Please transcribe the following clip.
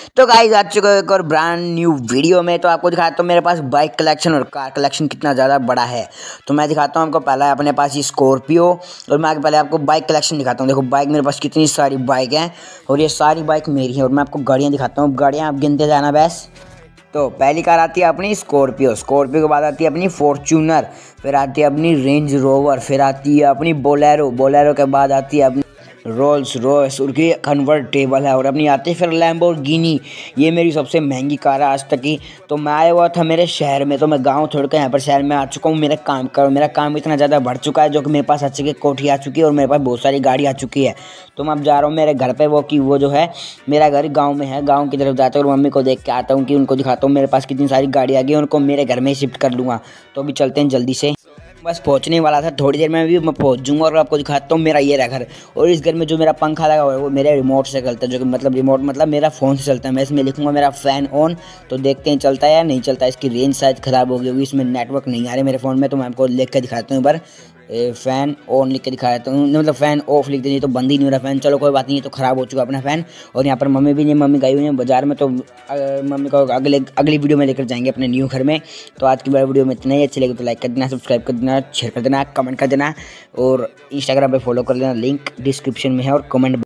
तो गाइस आ चुका है एक और ब्रांड न्यू वीडियो में। तो आपको दिखाता हूँ मेरे पास बाइक कलेक्शन और कार कलेक्शन कितना ज़्यादा बड़ा है। तो मैं दिखाता हूँ आपको पहला है अपने पास ये स्कॉर्पियो, और मैं आगे पहले आपको बाइक कलेक्शन दिखाता हूँ। देखो बाइक मेरे पास कितनी सारी बाइक हैं और ये सारी बाइक मेरी हैं। और मैं आपको गाड़ियाँ दिखाता हूँ, गाड़ियाँ आप गिनते जाना बस। तो पहली कार आती है अपनी स्कॉर्पियो, स्कॉर्पियो के बाद आती है अपनी फॉर्च्यूनर, फिर आती है अपनी रेंज रोवर, फिर आती है अपनी बोलेरो, बोलेरो के बाद आती है अपनी रोल्स रॉयस उनकी कन्वर्टेबल है, और अपनी आती है फिर लैम्बोर्गिनी। ये मेरी सबसे महंगी कार है आज तक की। तो मैं आया हुआ था मेरे शहर में, तो मैं गांव छोड़ कर यहाँ पर शहर में आ चुका हूँ। मेरा काम इतना ज़्यादा बढ़ चुका है जो कि मेरे पास अच्छी कोठी आ चुकी है और मेरे पास बहुत सारी गाड़ी आ चुकी है। तो मैं अब जा रहा हूँ मेरे घर पे, वो जो है मेरा घर गाँव में है। गाँव की तरफ जाता हूँ और मम्मी को देख के आता हूँ कि उनको दिखाता हूँ मेरे पास कितनी सारी गाड़ी आ गई, उनको मेरे घर में ही शिफ्ट कर लूँगा। तो अभी चलते हैं जल्दी से, बस पहुंचने वाला था, थोड़ी देर में भी मैं पहुंच जाऊंगा। और आपको दिखाता हूँ मेरा ये रहा घर। और इस घर में जो मेरा पंखा लगा हुआ है वो मेरे रिमोट से चलता है, जो कि मतलब रिमोट मतलब मेरा फ़ोन से चलता है। मैं इसमें लिखूंगा मेरा फ़ैन ऑन, तो देखते हैं चलता है या नहीं चलता है। इसकी रेंज शायद ख़राब हो गई होगी, इसमें नेटवर्क नहीं आ रहा मेरे फ़ोन में। तो मैं आपको लिख के दिखाता हूँ एक बार, फ़ैन ऑन लिख के दिखाया था, मतलब फ़ैन ऑफ लिख दीजिए तो बंद ही नहीं हो रहा फ़ैन। चलो कोई बात नहीं, तो ख़राब हो चुका अपना फ़ैन। और यहाँ पर मम्मी भी नहीं, मम्मी गई हुई है बाजार में। तो मम्मी को अगली वीडियो में लेकर जाएंगे अपने न्यू घर में। तो आज की बड़ी वीडियो में इतना ही। अच्छी लगे तो लाइक कर देना, सब्सक्राइब कर देना, शेयर कर देना, कमेंट कर देना, और इंस्टाग्राम पे फॉलो कर लेना, लिंक डिस्क्रिप्शन में है और कमेंट